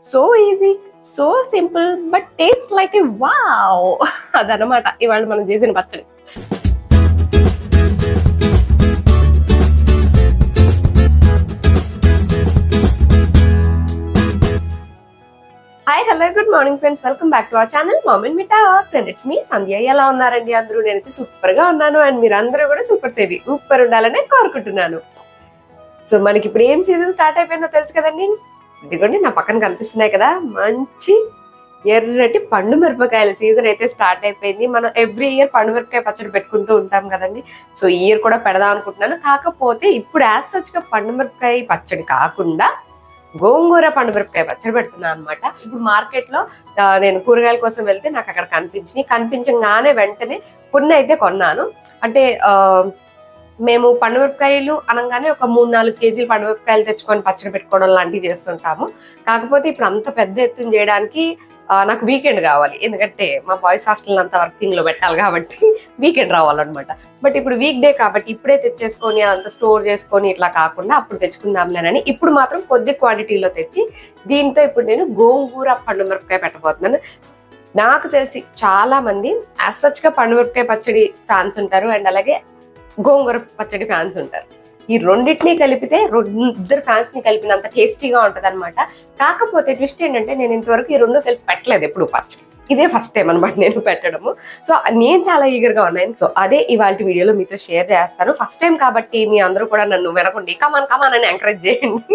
So easy, so simple but taste like a wow. అదనమాట ఇవాళ మనం చేసిన పచ్చడి. Hi, hello, good morning friends. Welcome back to our channel mom and me talks and it's me Sandhya. ఎలా ఉన్నారండి అందరూ? నేనైతే సూపర్ గా ఉన్నాను అండ్ మీరు అందరూ కూడా సూపర్ సేవి సూపర్ ఉండాలనే కోరుకుంటున్నాను. సో మనకి ఇప్పుడు ఏం సీజన్ స్టార్ట్ అయిపోయిందో తెలుసు కదండి. ఇదిగోండి నా పక్కన కనిపిస్తున్నాయి కదా, మంచి ఎర్రటి పండు మిరపకాయల సీజన్ అయితే స్టార్ట్ అయిపోయింది. మనం ఎవ్రీ ఇయర్ పండు మిరపకాయ పచ్చడి పెట్టుకుంటూ ఉంటాం కదండి. సో ఈ ఇయర్ కూడా పెడదాం అనుకుంటున్నాను. కాకపోతే ఇప్పుడు యాజ్ సచ్ గా పండు మిరపకాయ పచ్చడి కాకుండా గోంగూర పండు మిరపకాయ పచ్చడి పెడుతున్నాను అనమాట. ఇప్పుడు మార్కెట్ లో నేను కూరగాయల కోసం వెళ్తే నాకు అక్కడ కనిపించగానే వెంటనే కొన్ని అయితే కొన్నాను. అంటే మేము పండు మిరపకాయలు అనగానే ఒక 3-4 కేజీలు పండు మిరపకాయలు తెచ్చుకొని పచ్చడి పెట్టుకోవడం లాంటివి చేస్తుంటాము. కాకపోతే ఇప్పుడు అంత పెద్ద ఎత్తున చేయడానికి నాకు వీకెండ్ కావాలి. ఎందుకంటే మా బాయ్స్ హాస్టల్ అంతా వర్కింగ్ లో పెట్టాలి కాబట్టి వీకెండ్ రావాలన్నమాట. బట్ ఇప్పుడు వీక్ డే కాబట్టి ఇప్పుడే తెచ్చేసుకొని అదంతా స్టోర్ చేసుకొని ఇట్లా కాకుండా అప్పుడు తెచ్చుకుందాంలేనని ఇప్పుడు మాత్రం కొద్ది క్వాంటిటీలో తెచ్చి దీంతో ఇప్పుడు నేను గోంగూర పండు మిరపకాయ పెట్టబోతున్నాను. నాకు తెలిసి చాలా మంది యాజ్ సచ్ గా పండు మిరపకాయ పచ్చడి ఫ్యాన్స్ ఉంటారు అండ్ అలాగే గోంగూర పచ్చడి ఫ్యాన్స్ ఉంటారు. ఈ రెండింటినీ కలిపితే ఇద్దరు ఫ్యాన్స్ ని కలిపినంత టేస్టీగా ఉంటది అనమాట. కాకపోతే ట్విస్ట్ ఏంటంటే నేను ఇంతవరకు ఈ రెండు కలిపి పెట్టలేదు ఎప్పుడు పచ్చడి. ఇదే ఫస్ట్ టైం అనమాట నేను పెట్టడము. సో నేను చాలా ఈగర్ గా ఉన్నాను. సో అదే ఇవాళ వీడియోలో మీతో షేర్ చేస్తాను. ఫస్ట్ టైం కాబట్టి మీ అందరూ కూడా నన్ను వినకండి, కమాన్ అని ఎంకరేజ్ చేయండి.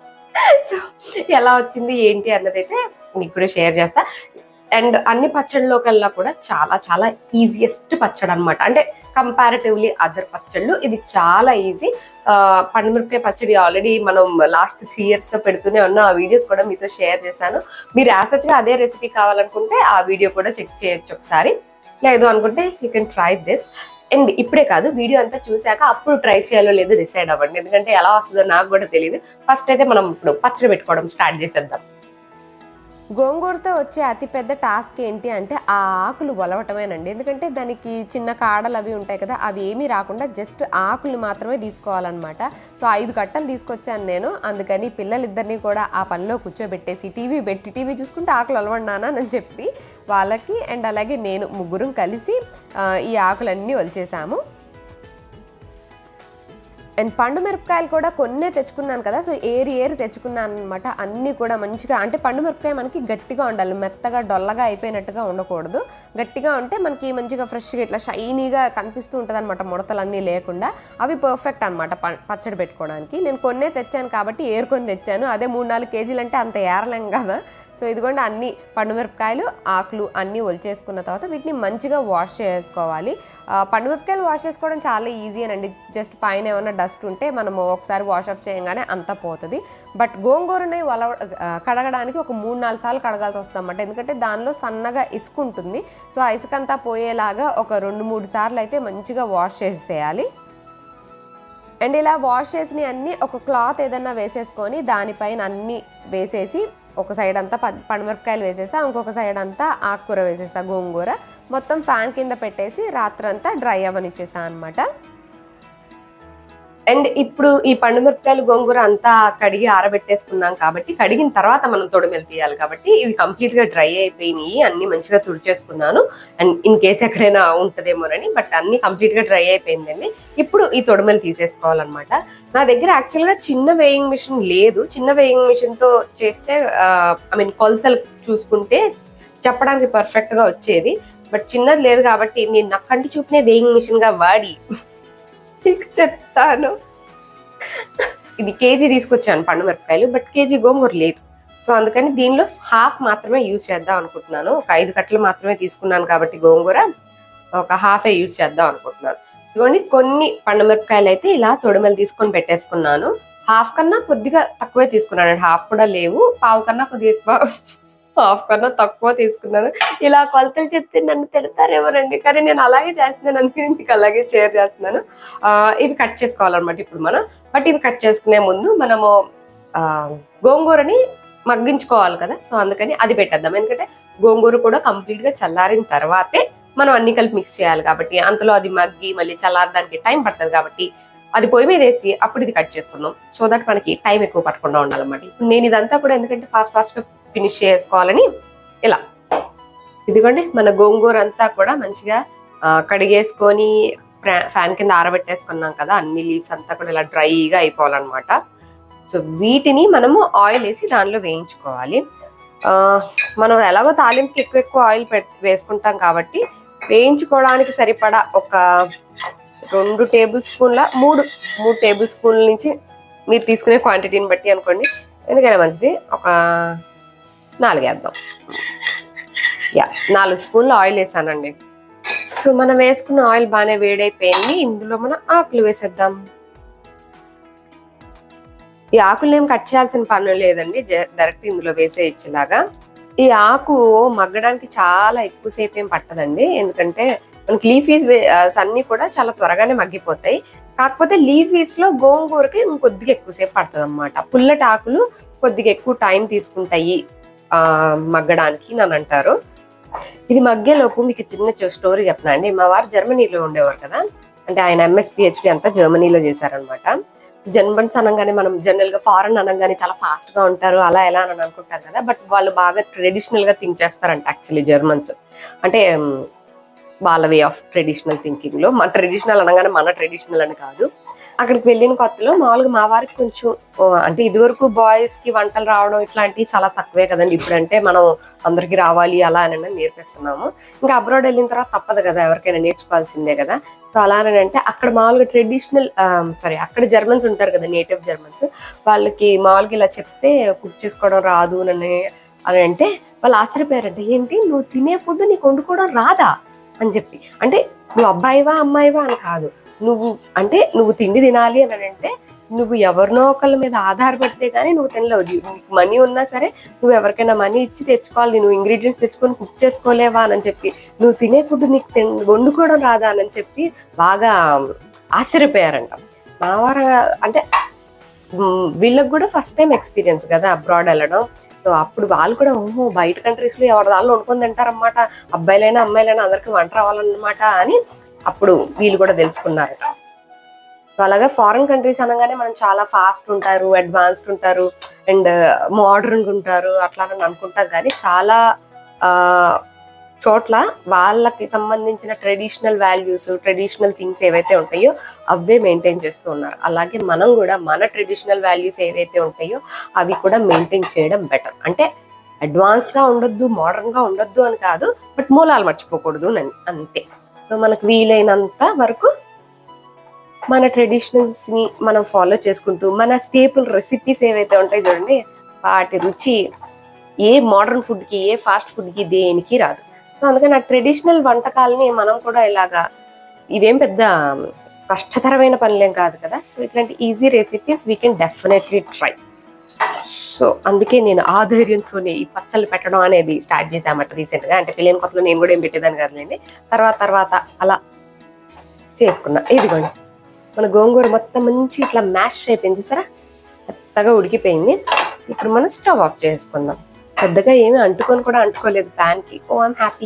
సో ఎలా వచ్చింది ఏంటి అన్నదైతే మీకు కూడా షేర్ చేస్తా. అండ్ అన్ని పచ్చళ్ళలో కల్లా కూడా చాలా చాలా ఈజియెస్ట్ పచ్చడి అనమాట. అంటే కంపారిటివ్లీ అదర్ పచ్చళ్ళు ఇది చాలా ఈజీ. పండుమిరపకాయ పచ్చడి ఆల్రెడీ మనం లాస్ట్ 3 years గా పెడుతూనే ఉన్నాం. ఆ వీడియోస్ కూడా మీతో షేర్ చేశాను. మీరు యాసచ్గా అదే రెసిపీ కావాలనుకుంటే ఆ వీడియో కూడా చెక్ చేయొచ్చు ఒకసారి. లేదు అనుకుంటే you can try this. And ఇప్పుడే కాదు, వీడియో అంతా చూసాక అప్పుడు ట్రై చేయాలో లేదో డిసైడ్ అవ్వండి. ఎందుకంటే ఎలా వస్తుందో నాకు కూడా తెలియదు. ఫస్ట్ అయితే మనం ఇప్పుడు పచ్చడి పెట్టుకోవడం స్టార్ట్ చేసేద్దాం. గోంగూరతో వచ్చే అతిపెద్ద టాస్క్ ఏంటి అంటే ఆ ఆకులు ఒలవటమేనండి. ఎందుకంటే దానికి చిన్న కాడలు అవి ఉంటాయి కదా, అవి ఏమీ రాకుండా జస్ట్ ఆకులు మాత్రమే తీసుకోవాలన్నమాట. సో 5 కట్టలు తీసుకొచ్చాను నేను. అందుకని పిల్లలిద్దరినీ కూడా ఆ పనిలో కూర్చోబెట్టేసి టీవీ చూసుకుంటే ఆకులు ఒలవండానా అని చెప్పి వాళ్ళకి అండ్ అలాగే నేను ముగ్గురం కలిసి ఈ ఆకులన్నీ ఒలిచేసాము. అండ్ పండు మిరపకాయలు కూడా కొన్నే తెచ్చుకున్నాను కదా. సో ఏరి తెచ్చుకున్నాను అనమాట. అన్నీ కూడా మంచిగా, అంటే పండు మిరపకాయ మనకి గట్టిగా ఉండాలి, మెత్తగా డొల్లగా అయిపోయినట్టుగా ఉండకూడదు. గట్టిగా ఉంటే మనకి మంచిగా ఫ్రెష్గా ఇట్లా షైనీగా కనిపిస్తూ ఉంటుంది అనమాట, ముడతలన్నీ లేకుండా. అవి పర్ఫెక్ట్ అనమాట పచ్చడి పెట్టుకోవడానికి. నేను కొన్నే తెచ్చాను కాబట్టి ఏరుకొని తెచ్చాను. అదే 3-4 కేజీలు అంటే అంత ఏరలేం కదా. సో ఇదిగోండి అన్ని పండు మిరపకాయలు ఆకులు అన్నీ ఒలిచేసుకున్న తర్వాత వీటిని మంచిగా వాష్ చేసుకోవాలి. పండు మిరపకాయలు వాష్ చేసుకోవడం చాలా ఈజీ అనండి. జస్ట్ పైన ఏమన్నా డస్ట్ ఉంటే మనము ఒకసారి వాష్ ఆఫ్ చేయగానే అంతా పోతుంది. బట్ గోంగూరని కడగడానికి ఒక 3-4 సార్లు కడగాల్సి వస్తుంది అన్నమాట. ఎందుకంటే దానిలో సన్నగా ఇసుక ఉంటుంది. సో ఆ ఇసుక అంతా పోయేలాగా ఒక 2-3 సార్లు అయితే మంచిగా వాష్ చేసేయాలి. అండ్ ఇలా వాష్ చేసిన అన్నీ ఒక క్లాత్ ఏదన్నా వేసేసుకొని దానిపైన అన్నీ వేసేసి ఒక సైడ్ అంతా పండుమిరపకాయలు వేసేసా, ఇంకొక సైడ్ అంతా ఆకుకూర వేసేసా, గోంగూర మొత్తం ఫ్యాన్ కింద పెట్టేసి రాత్రంతా డ్రై అవ్వనిచ్చేసా అనమాట. అండ్ ఇప్పుడు ఈ పండు మిరపకాయలు గోంగూర అంతా కడిగి ఆరబెట్టేసుకున్నాం కాబట్టి కడిగిన తర్వాత మనం తొడిమెలు తీయాలి కాబట్టి ఇవి కంప్లీట్ గా డ్రై అయిపోయినాయి. అన్ని మంచిగా తుడిచేసుకున్నాను. అండ్ ఇన్ కేసు ఎక్కడైనా ఉంటదేమోనని, బట్ అన్ని కంప్లీట్ గా డ్రై అయిపోయిందండి. ఇప్పుడు ఈ తొడిమెలు తీసేసుకోవాలన్నమాట. నా దగ్గర యాక్చువల్ గా చిన్న వేయింగ్ మిషన్ లేదు. చిన్న వేయింగ్ మిషన్ తో చేస్తే కొలతలు చూసుకుంటే చెప్పడానికి పర్ఫెక్ట్ గా వచ్చేది. బట్ చిన్నది లేదు కాబట్టి నేను నా కంటి చూపునే వేయింగ్ మిషన్ గా వాడి చెప్తాను. ఇది కేజీ తీసుకొచ్చాను పండు మిరపకాయలు, బట్ కేజీ గోంగూర లేదు. సో అందుకని దీనిలో హాఫ్ మాత్రమే యూజ్ చేద్దాం అనుకుంటున్నాను. ఒక 5 కట్టలు మాత్రమే తీసుకున్నాను కాబట్టి గోంగూర ఒక హాఫే యూజ్ చేద్దాం అనుకుంటున్నాను. ఇదిగోండి కొన్ని పండు మిరపకాయలు అయితే ఇలా తొడిమెలు తీసుకొని పెట్టేసుకున్నాను. హాఫ్ కన్నా కొద్దిగా తక్కువే తీసుకున్నాను. హాఫ్ కూడా లేవు, పావు కన్నా కొద్దిగా ఎక్కువ, హాఫ్ కన్నా తక్కువ తీసుకున్నాను. ఇలా కొలతలు చెప్తే నన్ను తిడతారేమోనండి, కానీ నేను అలాగే చేస్తున్నాను. అందుకని మీకు అలాగే షేర్ చేస్తున్నాను. ఇవి కట్ చేసుకోవాలన్నమాట ఇప్పుడు మనం. బట్ ఇవి కట్ చేసుకునే ముందు మనము గోంగూరని మగ్గించుకోవాలి కదా. సో అందుకని అది పెట్టేద్దాం. ఎందుకంటే గోంగూర కూడా కంప్లీట్ గా చల్లారిన తర్వాతే మనం అన్ని కలిపి మిక్స్ చేయాలి కాబట్టి అంతలో అది మగ్గి మళ్ళీ చల్లారడానికి టైం పడుతుంది కాబట్టి అది పొయ్యి మీద వేసి అప్పుడు ఇది కట్ చేసుకుందాం. సో దట్ మనకి టైం ఎక్కువ పట్టకుండా ఉండాలన్నమాట. ఇప్పుడు నేను ఇదంతా కూడా ఎందుకంటే ఫాస్ట్గా ఫినిష్ చేసుకోవాలని ఇలా. ఇదిగోండి మన గోంగూర అంతా కూడా మంచిగా కడిగేసుకొని ఫ్యాన్ కింద ఆరబెట్టేసుకున్నాం కదా, అన్ని లీవ్స్ అంతా కూడా ఇలా డ్రైగా అయిపోవాలన్నమాట. సో వీటిని మనము ఆయిల్ వేసి దానిలో వేయించుకోవాలి. మనం ఎలాగో తాలింపుకి ఎక్కువ ఆయిల్ వేసుకుంటాం కాబట్టి వేయించుకోవడానికి సరిపడా ఒక 2 టేబుల్ స్పూన్ల 3 టేబుల్ స్పూన్ల నుంచి మీరు తీసుకునే క్వాంటిటీని బట్టి అనుకోండి, ఎందుకైనా మంచిది. ఒక 4 వేద్దాం. 4 స్పూన్ల ఆయిల్ వేసానండి. సో మనం వేసుకున్న ఆయిల్ బాగానే వేడైపోయింది. ఇందులో మనం ఆకులు వేసేద్దాం. ఈ ఆకులు ఏం కట్ చేయాల్సిన పని లేదండి, డైరెక్ట్ ఇందులో వేసేయచ్చులాగా. ఈ ఆకు మగ్గడానికి చాలా ఎక్కువసేపు ఏం పట్టదండి, ఎందుకంటే మనకి లీఫీస్ అన్ని కూడా చాలా త్వరగానే మగ్గిపోతాయి. కాకపోతే లీఫీస్ లో గోంగూరకి ఇంకొద్దిగా ఎక్కువసేపు పడుతుంది అనమాట. పుల్లటి ఆకులు కొద్దిగా ఎక్కువ టైం తీసుకుంటాయి మగ్గడానికి అని అంటారు. ఇది మగ్గేలోపు మీకు చిన్న స్టోరీ చెప్పనా అండి. మా వారు జర్మనీలో ఉండేవారు కదా, అంటే ఆయన ఎంఎస్ పిహెచ్డి అంతా జర్మనీలో చేశారనమాట. జర్మన్స్ అనగానే మనం జనరల్ గా ఫారెన్ అనగానే చాలా ఫాస్ట్ గా ఉంటారు అలా ఎలా అని అనుకుంటాం కదా, బట్ వాళ్ళు బాగా ట్రెడిషనల్ గా థింక్ చేస్తారంట యాక్చువల్లీ జర్మన్స్. అంటే వాళ్ళ వే ఆఫ్ ట్రెడిషనల్ థింకింగ్ లో, మన ట్రెడిషనల్ అనగానే మన ట్రెడిషనల్ అని కాదు. అక్కడికి వెళ్ళిన కొత్తలో మామూలుగా మా వారికి కొంచెం అంటే ఇదివరకు బాయ్స్ కి వంటలు రావడం ఇట్లాంటివి చాలా తక్కువే కదండి. ఇప్పుడంటే మనం అందరికి రావాలి అలా అని నేర్పిస్తున్నాము. ఇంకా అబ్రాడ్ వెళ్ళిన తర్వాత తప్పదు కదా, ఎవరికైనా నేర్చుకోవాల్సిందే కదా. సో అలానే అంటే అక్కడ మామూలుగా ట్రెడిషనల్ అక్కడ జర్మన్స్ ఉంటారు కదా, నేటివ్ జర్మన్స్, వాళ్ళకి మామూలుగా ఇలా చెప్తే కుక్ చేసుకోవడం రాదు అని అంటే వాళ్ళు ఆశ్చర్యపోయారంట. ఏంటి నువ్వు తినే ఫుడ్ నీకు వండుకోవడం రాదా అని చెప్పి. అంటే నువ్వు అబ్బాయివా అమ్మాయివా అని కాదు, నువ్వు తిండి తినాలి అని అంటే నువ్వు ఎవరినో ఒకళ్ళ మీద ఆధారపడితే కానీ నువ్వు తినలేవు. నీకు మనీ ఉన్నా సరే నువ్వు ఎవరికైనా మనీ ఇచ్చి తెచ్చుకోవాలి, నువ్వు ఇంగ్రీడియంట్స్ తెచ్చుకొని కుక్ చేసుకోలేవా అని చెప్పి, నువ్వు తినే ఫుడ్ నీకు వండుకోవడం రాదా అని చెప్పి బాగా ఆశ్చర్యపోయారంట. మా వారు అంటే వీళ్ళకి కూడా ఫస్ట్ టైం ఎక్స్పీరియన్స్ కదా అబ్రాడ్ వెళ్ళడం. సో అప్పుడు వాళ్ళు కూడా ఓహో బయట కంట్రీస్ లో ఎవరి దాళ్ళు వండుకొని తింటారన్నమాట, అబ్బాయిలైనా అమ్మాయిలైనా అందరికి వంట రావాలన్నమాట అని అప్పుడు వీళ్ళు కూడా తెలుసుకున్నారు. సో అలాగే ఫారిన్ కంట్రీస్ అనగానే మనం చాలా ఫాస్ట్ ఉంటారు, అడ్వాన్స్డ్ ఉంటారు అండ్ మోడర్న్ ఉంటారు అట్లా అని అనుకుంటాం. కానీ చాలా చోట్ల వాళ్ళకి సంబంధించిన ట్రెడిషనల్ వాల్యూస్, ట్రెడిషనల్ థింగ్స్ ఏవైతే ఉంటాయో అవే మెయింటైన్ చేస్తూ ఉన్నారు. అలాగే మనం కూడా మన ట్రెడిషనల్ వాల్యూస్ ఏవైతే ఉంటాయో అవి కూడా మెయింటైన్ చేయడం బెటర్. అంటే అడ్వాన్స్డ్ గా ఉండొద్దు, మోడర్న్ గా ఉండొద్దు అని కాదు, బట్ మూలాలు మర్చిపోకూడదు అంతే. సో మనకు వీలైనంత వరకు మన ట్రెడిషనల్స్ ని మనం ఫాలో చేసుకుంటూ మన స్టేపుల్ రెసిపీస్ ఏవైతే ఉంటాయో చూడండి, వాటి రుచి ఏ మోడర్న్ ఫుడ్ కి ఏ ఫాస్ట్ ఫుడ్ కి దేనికి రాదు. సో అందుకని ఆ ట్రెడిషనల్ వంటకాలని మనం కూడా ఇలాగా, ఇవేం పెద్ద కష్టతరమైన పనులేం కాదు కదా. సో ఇట్లాంటి easy recipes we can definitely try. So అందుకే నేను ఆ ధైర్యంతోనే ఈ పచ్చళ్ళు పెట్టడం అనేది స్టార్ట్ చేశామట రీసెంట్ గా. అంటే పెళ్ళైన కొత్తలో నేను కూడా ఏం పెట్టేదాన్ని కదలేండి, తర్వాత అలా చేసుకున్నా. ఇదిగోండి మన గోంగూర మొత్తం మంచి ఇట్లా మ్యాష్ అయిపోయింది చూసారా, మెత్తగా ఉడికిపోయింది. ఇప్పుడు మనం స్టవ్ ఆఫ్ చేసుకుందాం. పెద్దగా ఏమీ అంటుకోలేదు ప్యాన్ కి. Oh I'm happy.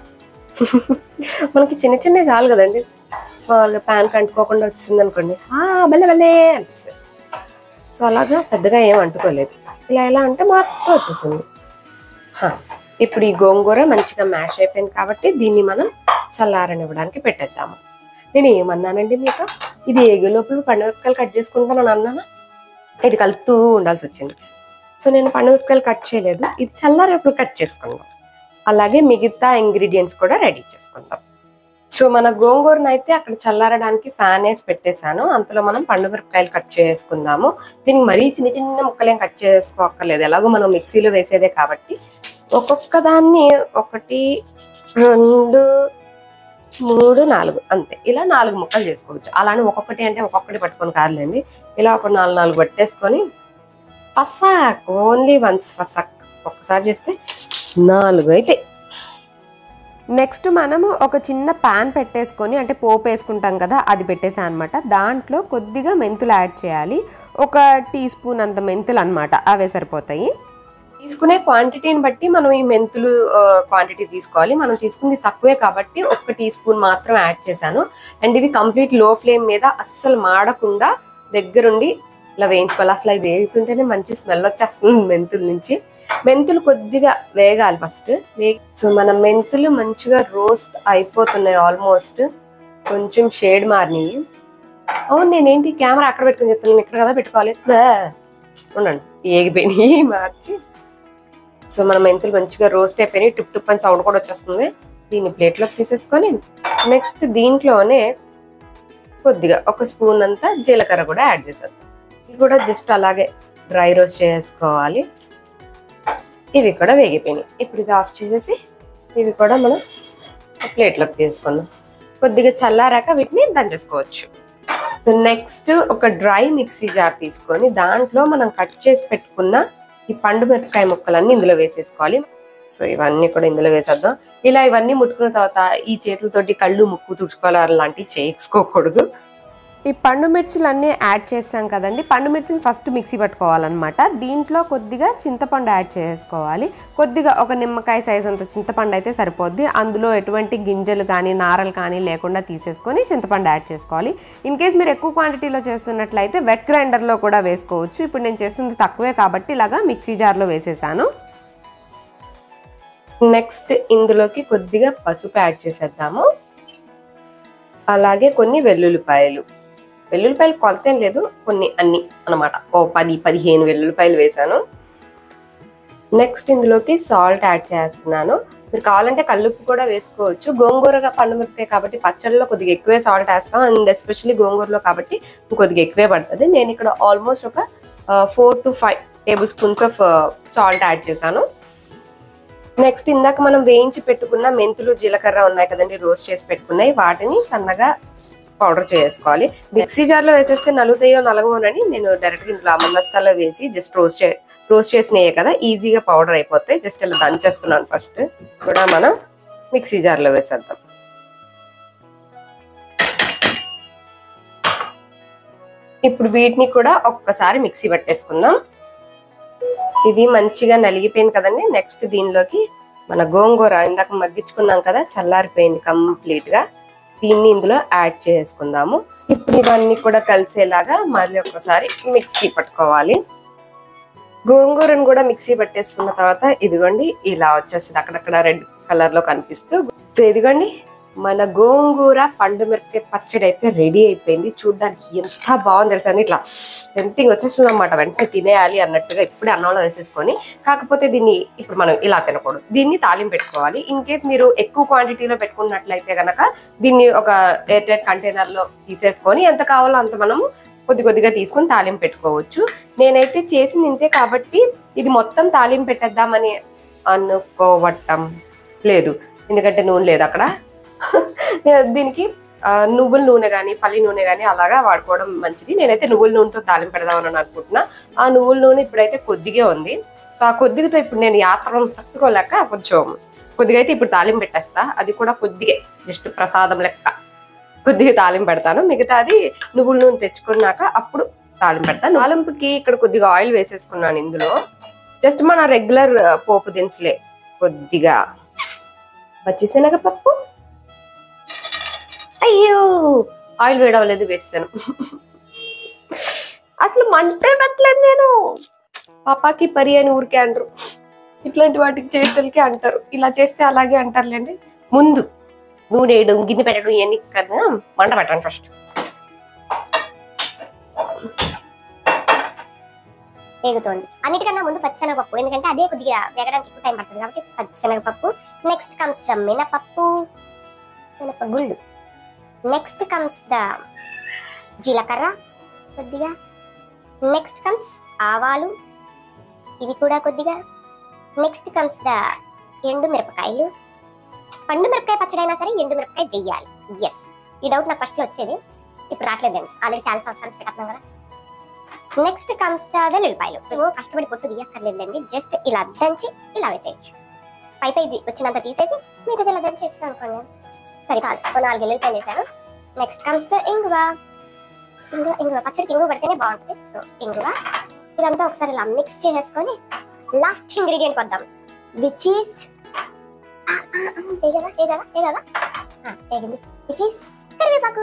మనకి చిన్న చాలు కదండి, మామూలుగా ప్యాన్ కి అంటుకోకుండా వచ్చింది అనుకోండి భలే అనిపిస్తుంది. సో అలాగా పెద్దగా ఏం అంటుకోలేదు, ఇలా అంటే మొత్తం వచ్చేసింది. ఇప్పుడు ఈ గోంగూర మంచిగా మ్యాష్ అయిపోయింది కాబట్టి దీన్ని మనం చల్లారనివ్వడానికి పెట్టేద్దాము. నేను ఏమన్నానండి మీతో, ఇది ఏగే లోపల పండుమిరపకాయలు కట్ చేసుకుంటానని అన్నానా, ఇది కలుపుతూ ఉండాల్సి వచ్చింది. సో నేను పండుమిరపకాయలు కట్ చేయలేదు, ఇది చల్లారేపుడు కట్ చేసుకుందాం. అలాగే మిగతా ఇంగ్రీడియంట్స్ కూడా రెడీ చేసుకుందాం. సో మన గోంగూరను అయితే అక్కడ చల్లారడానికి ఫ్యాన్ వేసి పెట్టేశాను. అంతలో మనం పండుమిరపకాయలు కట్ చేసుకుందాము. దీనికి మరీ చిన్న ముక్కలేం కట్ చేసుకోక్కర్లేదు, ఎలాగో మనం మిక్సీలో వేసేదే కాబట్టి ఒక్కొక్క దాన్ని 1 2 3 4 అంతే, ఇలా 4 ముక్కలు చేసుకోవచ్చు. అలానే ఒక్కొక్కటి అంటే ఒక్కొక్కటి పట్టుకొని కాదులేండి, ఇలా ఒక 4 పట్టేసుకొని ఫసాక్, ఓన్లీ వన్స్ ఫసాక్ ఒక్కసారి చేస్తే 4 అయితే. నెక్స్ట్ మనము ఒక చిన్న ప్యాన్ పెట్టేసుకొని, అంటే పోపు వేసుకుంటాం కదా అది పెట్టేసాను అనమాట. దాంట్లో కొద్దిగా మెంతులు యాడ్ చేయాలి, 1 టీ స్పూన్ అంత మెంతులు అనమాట, అవే సరిపోతాయి. తీసుకునే క్వాంటిటీని బట్టి మనం ఈ మెంతులు క్వాంటిటీ తీసుకోవాలి. మనం తీసుకుంది తక్కువే కాబట్టి 1 టీ స్పూన్ మాత్రం యాడ్ చేశాను. అండ్ ఇవి కంప్లీట్ లో ఫ్లేమ్ మీద అస్సలు మాడకుండా దగ్గరుండి ఇలా వేయించుకోవాలి. అసలు అవి వేగుతుంటేనే మంచి స్మెల్ వచ్చేస్తుంది మెంతుల నుంచి. మెంతులు కొద్దిగా వేగాలి ఫస్ట్. సో మన మెంతులు మంచిగా రోస్ట్ అయిపోతున్నాయి ఆల్మోస్ట్. కొంచెం షేడ్ మారినాయి. అవును, నేనేంటి కెమెరా అక్కడ పెట్టుకుని చెప్తాను, ఇక్కడ కదా పెట్టుకోవాలి. ఉండండి, ఏగిపోయినాయి మార్చి. సో మన మెంతులు మంచిగా రోస్ట్ అయిపోయినాయి. టుప్ టుప్ అని సౌండ్ కూడా వచ్చేస్తుంది. దీన్ని ప్లేట్లోకి తీసేసుకొని నెక్స్ట్ దీంట్లోనే కొద్దిగా 1 స్పూన్ అంతా జీలకర్ర కూడా యాడ్ చేసేద్దాం. ఇవి కూడా జస్ట్ అలాగే డ్రై రోస్ట్ చేసుకోవాలి. ఇవి కూడా వేగిపోయినాయి. ఇప్పుడు ఇది ఆఫ్ చేసేసి ఇవి కూడా మనం ప్లేట్లోకి తీసుకుందాం. కొద్దిగా చల్లారాక వీటిని దంచేసుకోవచ్చు. సో నెక్స్ట్ ఒక డ్రై మిక్సీ జార్ తీసుకొని దాంట్లో మనం కట్ చేసి పెట్టుకున్న ఈ పండు మిరపకాయ ముక్కలన్నీ ఇందులో వేసేసుకోవాలి. సో ఇవన్నీ కూడా ఇందులో వేసేద్దాం. ఇలా ఇవన్నీ ముట్టుకున్న తర్వాత ఈ చేతులతోటి కళ్ళు ముక్కు తుడుచుకోవాలి అలాంటివి చేసుకోకూడదు. ఈ పండు మిర్చిలు అన్నీ యాడ్ చేస్తాం కదండి. పండు మిర్చిలు ఫస్ట్ మిక్సీ పట్టుకోవాలన్నమాట. దీంట్లో కొద్దిగా చింతపండు యాడ్ చేసుకోవాలి. కొద్దిగా ఒక నిమ్మకాయ సైజ్ అంత చింతపండు అయితే సరిపోద్ది. అందులో ఎటువంటి గింజలు కానీ నారలు కానీ లేకుండా తీసేసుకొని చింతపండు యాడ్ చేసుకోవాలి. ఇన్ కేస్ మీరు ఎక్కువ క్వాంటిటీలో చేస్తున్నట్లయితే వెట్ గ్రైండర్లో కూడా వేసుకోవచ్చు. ఇప్పుడు నేను చేస్తుంది తక్కువే కాబట్టి ఇలాగా మిక్సీ జార్లో వేసేసాను. నెక్స్ట్ ఇందులోకి కొద్దిగా పసుపు యాడ్ చేసేద్దాము. అలాగే కొన్ని వెల్లుల్లిపాయలు కొలతేం లేదు, కొన్ని అన్ని అనమాట. 10-15 వెల్లుల్లిపాయలు వేసాను. నెక్స్ట్ ఇందులోకి సాల్ట్ యాడ్ చేస్తున్నాను. మీరు కావాలంటే కల్లుప్పు కూడా వేసుకోవచ్చు. గోంగూరగా పండు మిరపకాయ కాబట్టి పచ్చళ్ళలో కొద్దిగా ఎక్కువే సాల్ట్ వేస్తాం. అండ్ ఎస్పెషల్లీ గోంగూరలో కాబట్టి కొద్దిగా ఎక్కువే పడుతుంది. నేను ఇక్కడ ఆల్మోస్ట్ ఒక 4 to 5 tablespoons of salt add చేశాను. నెక్స్ట్ ఇందాక మనం వేయించి పెట్టుకున్న మెంతులు జీలకర్ర ఉన్నాయి కదండి, రోస్ట్ చేసి పెట్టుకున్నాయి. వాటిని సన్నగా పౌడర్ చేసుకోవాలి. మిక్సీ జార్లో వేసేస్తే నలుగుతాయో నలగమోనని నేను డైరెక్ట్గా ఇంట్లో మందస్తాలో వేసి జస్ట్ రోస్ట్ చేసినాయే కదా, ఈజీగా పౌడర్ అయిపోతాయి. జస్ట్ ఇలా దంచేస్తున్నాను. ఫస్ట్ కూడా మనం మిక్సీ జార్లో వేసేద్దాం. ఇప్పుడు వీటిని కూడా ఒక్కసారి మిక్సీ పట్టేసుకుందాం. ఇది మంచిగా నలిగిపోయింది కదండి. నెక్స్ట్ దీనిలోకి మన గోంగూర ఇందాక మగ్గించుకున్నాం కదా, చల్లారిపోయింది కంప్లీట్ గా. దీన్ని ఇందులో యాడ్ చేసుకుందాము. ఇప్పుడు ఇవన్నీ కూడా కలిసేలాగా మళ్ళీ ఒకసారి మిక్సీ పట్టుకోవాలి. గోంగూరను కూడా మిక్సీ పట్టేసుకున్న తర్వాత ఇదిగోండి ఇలా వచ్చేస్తుంది, అక్కడక్కడ రెడ్ కలర్ లో కనిపిస్తూ. సో ఇదిగోండి మన గోంగూర పండు మిరపకాయ పచ్చడి అయితే రెడీ అయిపోయింది. చూడడానికి ఎంత బాగుంది తెలుసా, ఇట్లా టెంప్టింగ్ వచ్చేస్తుంది అనమాట. వెంటనే తినేయాలి అన్నట్టుగా ఇప్పుడే అన్నంలో వేసేసుకొని. కాకపోతే దీన్ని ఇప్పుడు మనం ఇలా తినకూడదు, దీన్ని తాలింపు పెట్టుకోవాలి. ఇన్ కేస్ మీరు ఎక్కువ క్వాంటిటీలో పెట్టుకున్నట్లయితే కనుక దీన్ని ఒక ఎయిర్ టైట్ కంటైనర్ లో తీసేసుకొని ఎంత కావాలో అంత మనము కొద్దిగా తీసుకొని తాలింపు పెట్టుకోవచ్చు. నేనైతే చేసింది ఇంతే కాబట్టి ఇది మొత్తం తాలింపు పెట్టేద్దామని అనుకోవటం లేదు, ఎందుకంటే నూనె లేదు అక్కడ. దీనికి నువ్వుల నూనె కానీ పల్లి నూనె కానీ అలాగా వాడుకోవడం మంచిది. నేనైతే నువ్వుల నూనెతో తాలింపు పెడదామని అనుకుంటున్నా. ఆ నువ్వుల నూనె ఇప్పుడైతే కొద్దిగా ఉంది. సో ఆ కొద్దిగతో ఇప్పుడు నేను యాత్రను తట్టుకోలేక కొద్దిగా అయితే ఇప్పుడు తాలింపు పెట్టేస్తా. అది కూడా కొద్దిగా జస్ట్ ప్రసాదం లెక్క కొద్దిగా తాలింపు పెడతాను. మిగతాది నువ్వుల నూనె తెచ్చుకున్నాక అప్పుడు తాలింపు పెడతాను. తాలింపుకి ఇక్కడ కొద్దిగా ఆయిల్ వేసేసుకున్నాను. ఇందులో జస్ట్ మన రెగ్యులర్ పోపు దినుసులే, కొద్దిగా పచ్చిశనగపప్పు, అయ్యో ఆయిల్ వేడవలేదు వేసాను. అసలు మంటే పెట్టలేదు నేను. పాపాకి పరి అని ఊరికే అంటారు, ఇట్లాంటి వాటికి చేతులకి అంటారు. ఇలా చేస్తే అలాగే అంటారులేండి. ముందు నూనె వేయడం, గిన్నె పెట్టడం ఇవన్నీ కన్నా మంట పెట్టండి ఫస్ట్. వేగుతోంది. అన్నిటికన్నా ముందు పచ్చిశనగపప్పు, ఎందుకంటే అదే కొద్దిగా వేగడానికి ఎక్కువ టైం పడుతుంది కాబట్టి పచ్చిశనగపప్పు. నెక్స్ట్ కమ్స్ ద మినపప్పు, మినపగుళ్ళు. నెక్స్ట్ కమ్స్ ద జీలకర్ర కొద్దిగా. నెక్స్ట్ కమ్స్ ఆవాలు, ఇవి కూడా కొద్దిగా. నెక్స్ట్ కమ్స్ ద ఎండు మిరపకాయలు. పండు మిరపకాయ పచ్చడి అయినా సరే ఎండు మిరపకాయ వెయ్యాలి. ఎస్, ఈ డౌట్ నాకు ఫస్ట్లో వచ్చేది, ఇప్పుడు రావట్లేదండి. ఆల్రెడీ చాలా సంవత్సరాలు పెట్టేస్తున్నాం కదా. నెక్స్ట్ కమ్స్ ద వెల్లుల్లిపాయలు. మేము కష్టపడి పొట్టు తీయక్కర్లేదండి, జస్ట్ ఇలా దంచి ఇలా వేసేయచ్చు. పై వచ్చినంత తీసేసి మీరు ఇలా దంచేస్తాం అనుకోండి, సరే కాదు. ఒక 4 వెల్లుల్లిపాయలు వేసాను. నెక్స్ట్ కమ్స్ ద ఇంగువ. ఇంగువ పచ్చడికి ఇంగువ పడితేనే బాగుంటుంది. సో ఇంగువ, ఇదంతా ఒకసారి ఇలా మిక్స్ చేసేసుకొని లాస్ట్ ఇంగ్రీడియంట్ వద్దాం, విచ్ ఈస్ విచ్ ఈస్ కరివేపాకు.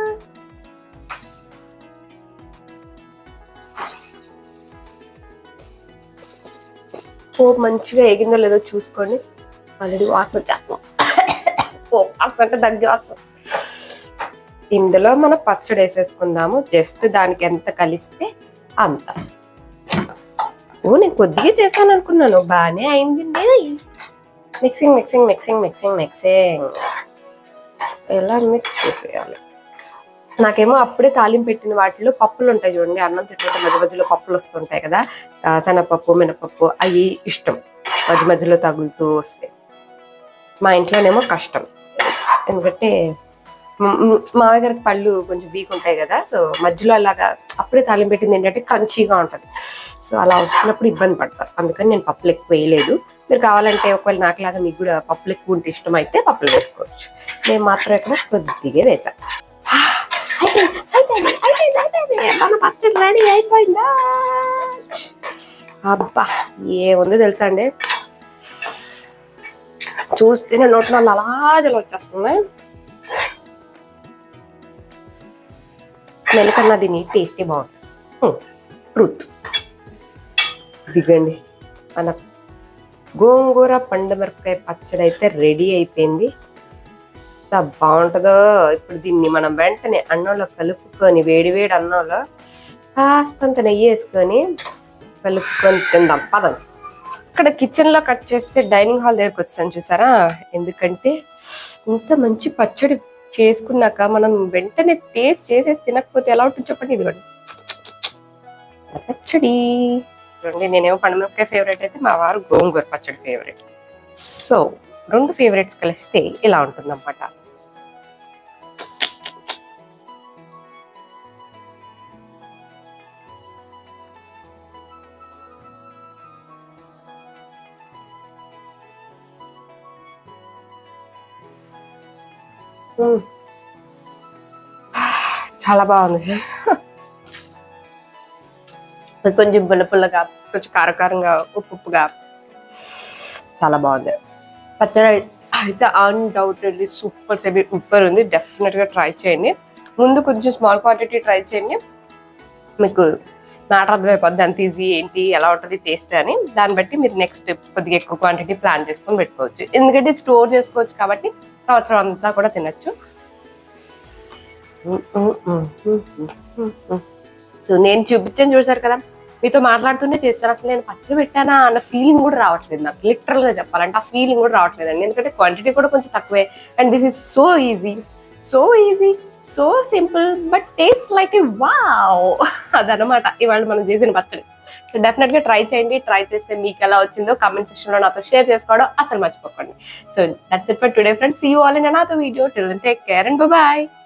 పోపు మంచిగా ఎగిందో లేదో చూసుకోండి. ఆల్రెడీ వాసన వచ్చేస్తాం. పోపు వాసన అంటే దగ్గర వాసన. ఇందులో మనం పచ్చడి వేసేసుకుందాము. జస్ట్ దానికి ఎంత కలిస్తే అంత. నేను కొద్దిగా చేశాను అనుకున్నాను, బాగానే అయింది. Mixing mixing mixing mixing mixing ఎలా మిక్స్ చేసేయాలి. నాకేమో అప్పుడే తాలింపు పెట్టిన వాటిలో పప్పులు ఉంటాయి చూడండి, అన్నం తింటుంటే మధ్య మధ్యలో పప్పులు వస్తుంటాయి కదా, శనగపప్పు మినపప్పు, అవి ఇష్టం. మధ్య మధ్యలో తగులుతూ వస్తాయి. మా ఇంట్లోనేమో కష్టం, ఎందుకంటే మామయ్య గారికి పళ్ళు కొంచెం వీక్ ఉంటాయి కదా, సో మధ్యలో అలాగా అప్పుడే తాలింపు పెట్టింది ఏంటంటే క్రంచీగా ఉంటుంది. సో అలా వస్తున్నప్పుడు ఇబ్బంది పడతారు. అందుకని నేను పప్పులు ఎక్కువ వేయలేదు. మీరు కావాలంటే ఒకవేళ నాకులాగా మీకు కూడా పప్పులు ఎక్కువ ఉంటే ఇష్టం అయితే పప్పులు వేసుకోవచ్చు. నేను మాత్రం ఇక్కడ కొద్దిగా వేసాను. మన పచ్చడి రెడీ అయిపోయిందా? అబ్బా ఏముంది తెలుసా అండి, చూస్తేనే నోట్లో అలా జల వచ్చేస్తుంది. స్మెల్ కన్నా దీని టేస్టే బాగుంటుంది. ట్రూత్. దిగండి, మన గోంగూర పండుమిరపకాయ పచ్చడి అయితే రెడీ అయిపోయింది. ఎంత బాగుంటుందో. ఇప్పుడు దీన్ని మనం వెంటనే అన్నంలో కలుపుకొని, వేడి వేడి అన్నంలో కాస్తంత నెయ్యి వేసుకొని కలుపుకొని తిందాం పదండి. ఇక్కడ కిచెన్ లో కట్ చేస్తే డైనింగ్ హాల్ దగ్గరకు వచ్చాను చూసారా, ఎందుకంటే ఇంత మంచి పచ్చడి చేసుకున్నాక మనం వెంటనే టేస్ట్ చేసేసి తినకపోతే ఎలా ఉంటుంది చెప్పండి. ఇదిగోండి పచ్చడి. చూడండి, నేనేమో పండుమిరపకాయ ఫేవరెట్ అయితే మా వారు గోంగూర పచ్చడి ఫేవరెట్. సో రెండు ఫేవరెట్స్ కలిస్తే ఇలా ఉంటుంది అన్నమాట. చాలా బాగుంది. కొంచెం పుల్ల పుల్లగా, కొంచెం కారకారంగా, ఉప్పుగా చాలా బాగుంది పచ్చడి అయితే. అన్డౌటెడ్లీ సూపర్ ఉంది. డెఫినెట్ గా ట్రై చేయండి. ముందు కొంచెం స్మాల్ క్వాంటిటీ ట్రై చేయండి, మీకు మ్యాటర్ అర్థమైపోద్ది ఎంత ఈజీ ఏంటి ఎలా ఉంటుంది టేస్ట్ అని. దాన్ని బట్టి మీరు నెక్స్ట్ కొద్దిగా ఎక్కువ క్వాంటిటీ ప్లాన్ చేసుకొని పెట్టుకోవచ్చు, ఎందుకంటే స్టోర్ చేసుకోవచ్చు కాబట్టి సంవత్సరం అంతా కూడా తినచ్చు. సో నేను చూపించాను చూసారు కదా, మీతో మాట్లాడుతూనే చేస్తాను. అసలు నేను పచ్చడి పెట్టానా అన్న ఫీలింగ్ కూడా రావట్లేదు నాకు, లిటరల్ గా చెప్పాలంటే ఆ ఫీలింగ్ కూడా రావట్లేదండి, ఎందుకంటే క్వాంటిటీ కూడా కొంచెం తక్కువే. And this is so easy, so simple, but taste like a wow. అదనమాట ఇవాళ మనం చేసిన పచ్చడి. సో డెఫినెట్ గా ట్రై చేయండి. ట్రై చేస్తే మీకు ఎలా వచ్చిందో కామెంట్ సెక్షన్ లో నాతో షేర్ చేసుకోవడం అసలు మర్చిపోకండి. So that's it for today friends. See you all in another video. Till then take care and by.